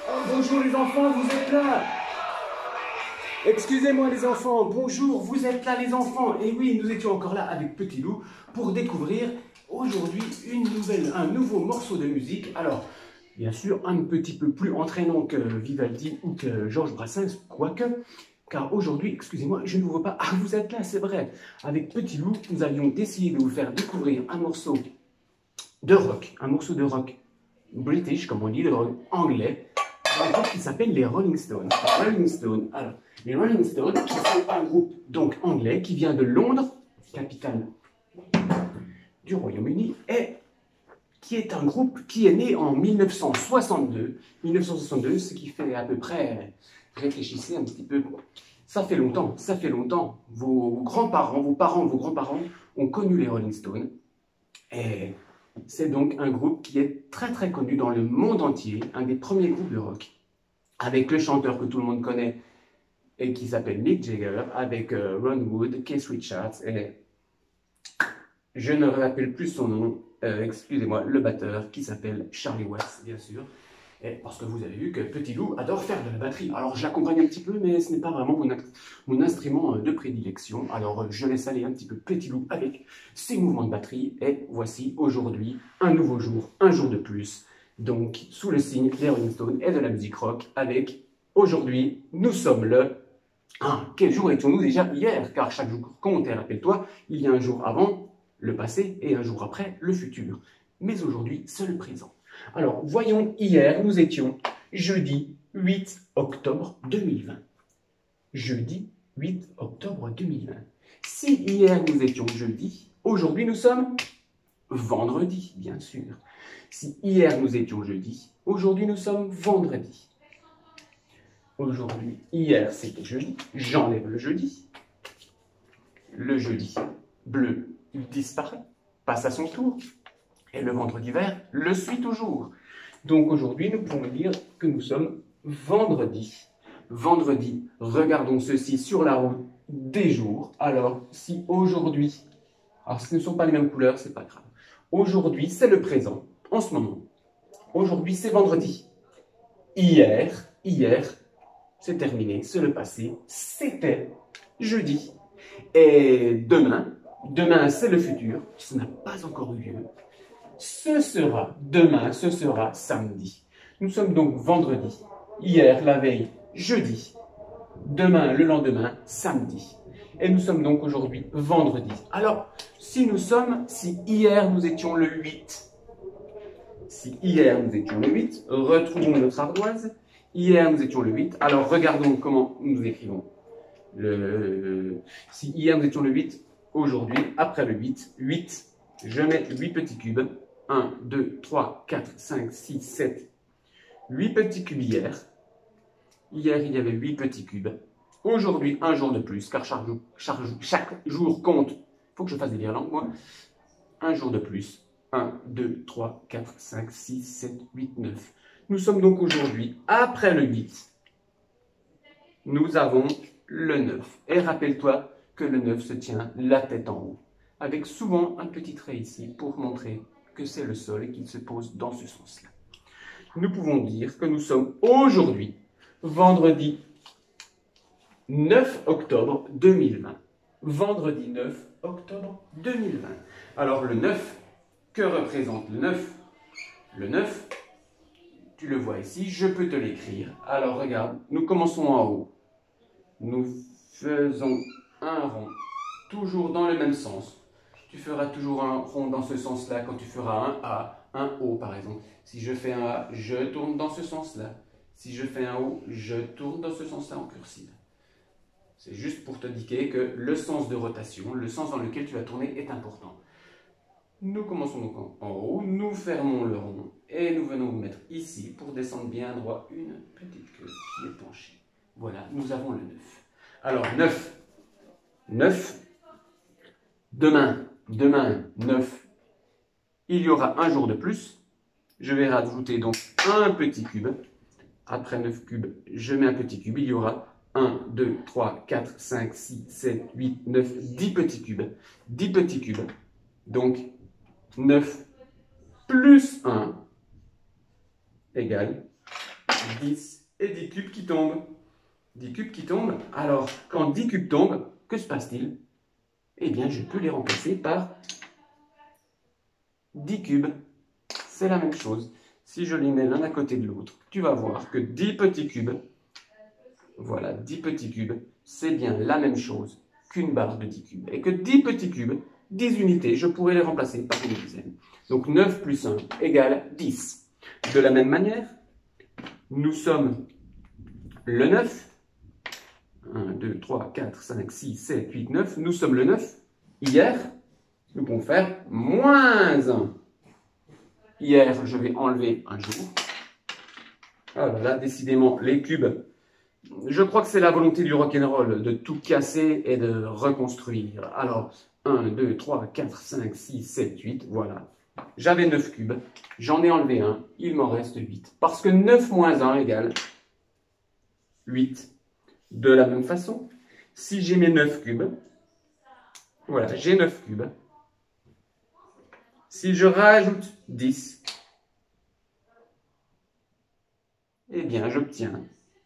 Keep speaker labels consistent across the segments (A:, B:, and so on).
A: Oh, bonjour les enfants, vous êtes là? Excusez-moi les enfants, bonjour, vous êtes là les enfants. Et oui, nous étions encore là avec Petit Loup pour découvrir aujourd'hui un nouveau morceau de musique. Alors, bien sûr, un petit peu plus entraînant que Vivaldi ou que Georges Brassens, quoique, car aujourd'hui, excusez-moi, je ne vous vois pas. Ah, vous êtes là, c'est vrai. Avec Petit Loup, nous avions décidé de vous faire découvrir un morceau de rock british, comme on dit, de rock anglais, un groupe qui s'appelle les Rolling Stones. Alors, les Rolling Stones, qui sont un groupe donc anglais qui vient de Londres, capitale du Royaume-Uni, et qui est un groupe qui est né en 1962. 1962, ce qui fait à peu près, réfléchissez un petit peu, ça fait longtemps. Vos grands-parents, vos grands-parents ont connu les Rolling Stones. Et c'est donc un groupe qui est très très connu dans le monde entier, un des premiers groupes de rock, avec le chanteur que tout le monde connaît et qui s'appelle Mick Jagger, avec Ron Wood, Keith Richards, et je ne me rappelle plus son nom, excusez-moi, le batteur qui s'appelle Charlie Watts, bien sûr. Et parce que vous avez vu que Petit Loup adore faire de la batterie. Alors je l'accompagne un petit peu, mais ce n'est pas vraiment mon instrument de prédilection. Alors je laisse aller un petit peu Petit Loup avec ses mouvements de batterie. Et voici aujourd'hui un nouveau jour, un jour de plus. Donc sous le signe des Rolling Stones et de la musique rock, avec aujourd'hui, nous sommes le... Ah, quel jour étions-nous déjà hier? Car chaque jour compte, et rappelle-toi, il y a un jour avant le passé et un jour après le futur. Mais aujourd'hui, c'est le présent. Alors, voyons, hier, nous étions jeudi 8 octobre 2020. Jeudi 8 octobre 2020. Si hier nous étions jeudi, aujourd'hui nous sommes vendredi, bien sûr. Si hier nous étions jeudi, aujourd'hui nous sommes vendredi. Aujourd'hui, hier c'était jeudi, j'enlève le jeudi. Le jeudi bleu disparaît, passe à son tour. Et le vendredi vert le suit toujours. Donc aujourd'hui, nous pouvons dire que nous sommes vendredi. Vendredi, regardons ceci sur la roue des jours. Alors, si aujourd'hui, alors ce ne sont pas les mêmes couleurs, c'est pas grave. Aujourd'hui, c'est le présent, en ce moment. Aujourd'hui, c'est vendredi. Hier, c'est terminé, c'est le passé, c'était jeudi. Et demain, c'est le futur, ce n'a pas encore eu lieu. Demain, ce sera samedi. Nous sommes donc vendredi. Hier, la veille, jeudi. Demain, le lendemain, samedi. Et nous sommes donc aujourd'hui vendredi. Alors, si hier nous étions le 8, retrouvons notre ardoise. Hier nous étions le 8, alors regardons comment nous écrivons. Si hier nous étions le 8, aujourd'hui, après le 8, je mets 8 petits cubes. 1, 2, 3, 4, 5, 6, 7, 8 petits cubes hier. Hier, il y avait 8 petits cubes. Aujourd'hui, un jour de plus, car chaque jour compte. Il faut que je fasse des virlangues, moi. Un jour de plus. 1, 2, 3, 4, 5, 6, 7, 8, 9. Nous sommes donc aujourd'hui, après le 8, nous avons le 9. Et rappelle-toi que le 9 se tient la tête en haut, avec souvent un petit trait ici pour montrer que c'est le sol et qu'il se pose dans ce sens-là. Nous pouvons dire que nous sommes aujourd'hui, vendredi 9 octobre 2020. Vendredi 9 octobre 2020. Alors le 9, que représente le 9? Le 9, tu le vois ici, je peux te l'écrire. Alors regarde, nous commençons en haut. Nous faisons un rond, toujours dans le même sens. Tu feras toujours un rond dans ce sens-là quand tu feras un A, un O par exemple. Si je fais un A, je tourne dans ce sens-là. Si je fais un O, je tourne dans ce sens-là en cursive. C'est juste pour te indiquer que le sens de rotation, le sens dans lequel tu vas tourner est important. Nous commençons donc en haut, nous fermons le rond et nous venons vous mettre ici pour descendre bien droit une petite queue qui est penchée. Voilà, nous avons le 9. Alors 9, demain 9, il y aura un jour de plus. Je vais rajouter donc un petit cube. Après 9 cubes, je mets un petit cube. Il y aura 1, 2, 3, 4, 5, 6, 7, 8, 9, 10 petits cubes. 10 petits cubes. Donc 9 plus 1 égale 10 et 10 cubes qui tombent. 10 cubes qui tombent. Alors, quand 10 cubes tombent, que se passe-t-il? Eh bien, je peux les remplacer par 10 cubes. C'est la même chose. Si je les mets l'un à côté de l'autre, tu vas voir que 10 petits cubes, voilà, 10 petits cubes, c'est bien la même chose qu'une barre de 10 cubes. Et que 10 petits cubes, 10 unités, je pourrais les remplacer par une dizaine. Donc 9 plus 1 égale 10. De la même manière, nous sommes le 9. 1, 2, 3, 4, 5, 6, 7, 8, 9. Nous sommes le 9. Hier, nous pouvons faire moins 1. Hier, je vais enlever un jour. Ah là là, décidément, les cubes. Je crois que c'est la volonté du rock'n'roll de tout casser et de reconstruire. Alors, 1, 2, 3, 4, 5, 6, 7, 8, voilà. J'avais 9 cubes, j'en ai enlevé un, il m'en reste 8. Parce que 9 moins 1 égale 8. De la même façon, si j'ai mes 9 cubes, voilà, j'ai 9 cubes. Si je rajoute 10, eh bien, j'obtiens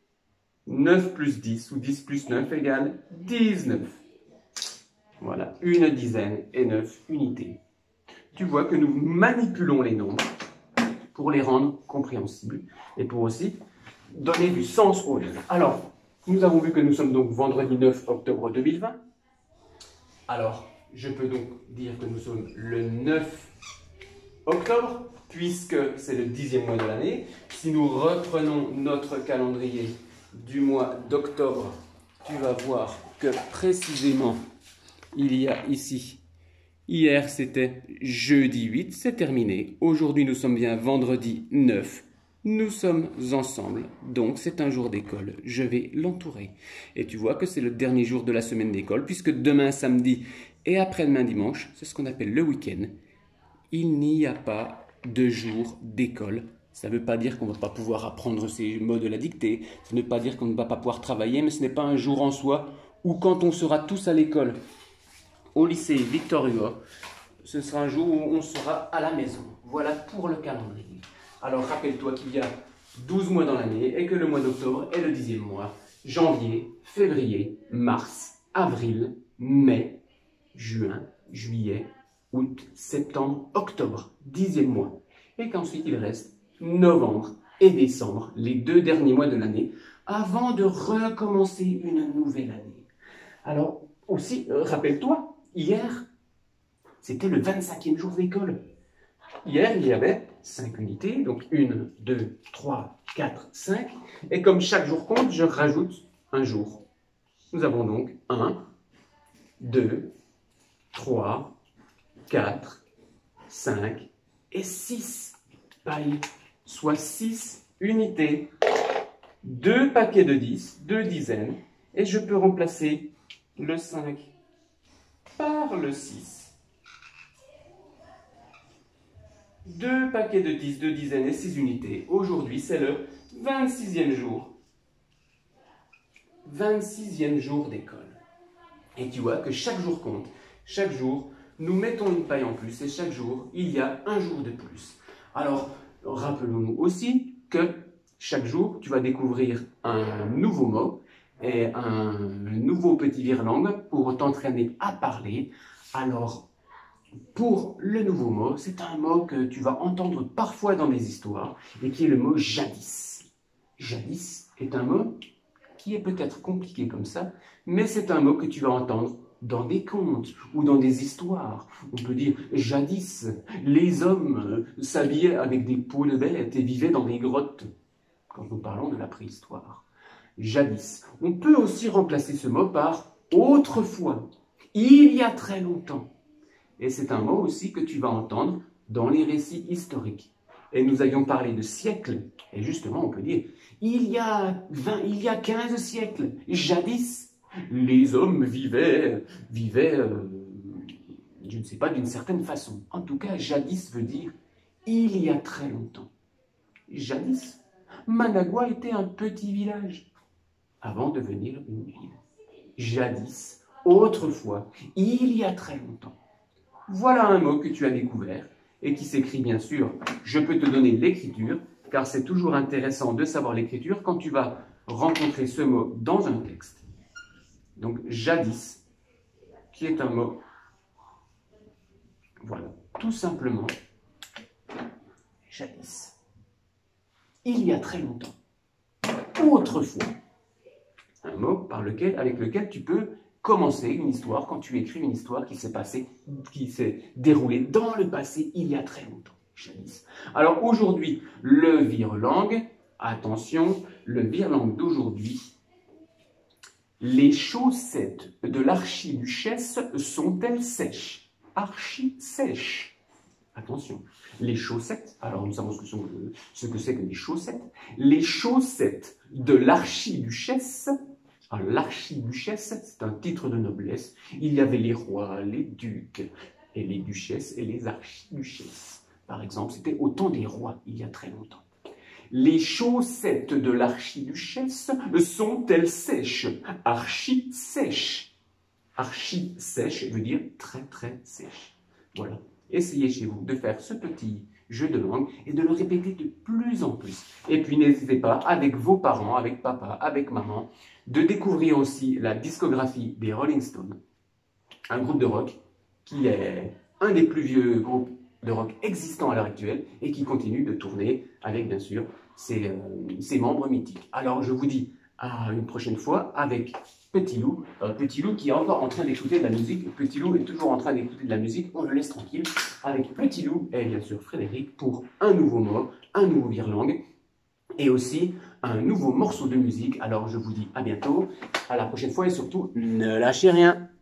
A: 9 plus 10 ou 10 plus 9 égale 19. Voilà, une dizaine et 9 unités. Tu vois que nous manipulons les nombres pour les rendre compréhensibles et pour aussi donner du sens aux nombres. Alors, nous avons vu que nous sommes donc vendredi 9 octobre 2020. Alors, je peux donc dire que nous sommes le 9 octobre, puisque c'est le 10e mois de l'année. Si nous reprenons notre calendrier du mois d'octobre, tu vas voir que précisément, il y a ici, hier c'était jeudi 8, c'est terminé. Aujourd'hui nous sommes bien vendredi 9. Nous sommes ensemble, donc c'est un jour d'école. Je vais l'entourer. Et tu vois que c'est le dernier jour de la semaine d'école, puisque demain samedi et après-demain dimanche, c'est ce qu'on appelle le week-end. Il n'y a pas de jour d'école. Ça ne veut pas dire qu'on ne va pas pouvoir apprendre ces mots de la dictée. Ça ne veut pas dire qu'on ne va pas pouvoir travailler, mais ce n'est pas un jour en soi où quand on sera tous à l'école, au lycée Victor Hugo, ce sera un jour où on sera à la maison. Voilà pour le calendrier. Alors rappelle-toi qu'il y a 12 mois dans l'année et que le mois d'octobre est le 10e mois. Janvier, février, mars, avril, mai, juin, juillet, août, septembre, octobre, 10e mois. Et qu'ensuite il reste novembre et décembre, les 2 derniers mois de l'année, avant de recommencer une nouvelle année. Alors aussi, rappelle-toi, hier, c'était le 25e jour d'école. Hier, il y avait 5 unités, donc 1, 2, 3, 4, 5. Et comme chaque jour compte, je rajoute un jour. Nous avons donc 1, 2, 3, 4, 5 et 6 pailles, soit 6 unités. 2 paquets de 10, 2 dizaines, et je peux remplacer le 5 par le 6. 2 paquets de 10, 2 dizaines et 6 unités. Aujourd'hui, c'est le 26e jour. 26e jour d'école. Et tu vois que chaque jour compte. Chaque jour, nous mettons une paille en plus et chaque jour, il y a un jour de plus. Alors, rappelons-nous aussi que chaque jour, tu vas découvrir un nouveau mot et un nouveau petit virlangue pour t'entraîner à parler. Alors, pour le nouveau mot, c'est un mot que tu vas entendre parfois dans des histoires et qui est le mot jadis. Jadis est un mot qui est peut-être compliqué comme ça, mais c'est un mot que tu vas entendre dans des contes ou dans des histoires. On peut dire jadis, les hommes s'habillaient avec des peaux de bêtes et vivaient dans des grottes, quand nous parlons de la préhistoire. Jadis. On peut aussi remplacer ce mot par autrefois, il y a très longtemps. Et c'est un mot aussi que tu vas entendre dans les récits historiques. Et nous avions parlé de siècles, et justement on peut dire, il y a 15 siècles, jadis, les hommes vivaient, je ne sais pas, d'une certaine façon. En tout cas, jadis veut dire il y a très longtemps. Jadis, Managua était un petit village, avant de devenir une ville. Jadis, autrefois, il y a très longtemps. Voilà un mot que tu as découvert et qui s'écrit bien sûr, je peux te donner l'écriture, car c'est toujours intéressant de savoir l'écriture quand tu vas rencontrer ce mot dans un texte. Donc, jadis, qui est un mot, voilà, tout simplement, jadis. Il y a très longtemps, autrefois, un mot avec lequel tu peux commencer une histoire quand tu écris une histoire qui s'est déroulée dans le passé il y a très longtemps. Jadis. Alors aujourd'hui, le virelangue, attention, le virelangue d'aujourd'hui, les chaussettes de l'archiduchesse sont-elles sèches? Archi-sèches. Attention, les chaussettes, alors nous savons ce que c'est que les chaussettes. Les chaussettes de l'archiduchesse, alors l'archiduchesse, c'est un titre de noblesse. Il y avait les rois, les ducs, et les duchesses et les archiduchesses. Par exemple, c'était au temps des rois, il y a très longtemps. Les chaussettes de l'archiduchesse sont-elles sèches? Archi-sèches. Archi-sèche veut dire très très sèche. Voilà. Essayez chez vous de faire ce petit jeu de langue et de le répéter de plus en plus. Et puis n'hésitez pas, avec vos parents, avec papa, avec maman, de découvrir aussi la discographie des Rolling Stones, un groupe de rock qui est un des plus vieux groupes de rock existants à l'heure actuelle et qui continue de tourner avec, bien sûr, ses membres mythiques. Alors, je vous dis à une prochaine fois avec Petit Loup. Petit Loup qui est encore en train d'écouter de la musique. Petit Loup est toujours en train d'écouter de la musique. On le laisse tranquille. Avec Petit Loup et bien sûr Frédéric pour un nouveau mot, un nouveau virelangue et aussi un nouveau morceau de musique. Alors, je vous dis à bientôt, à la prochaine fois et surtout, ne lâchez rien.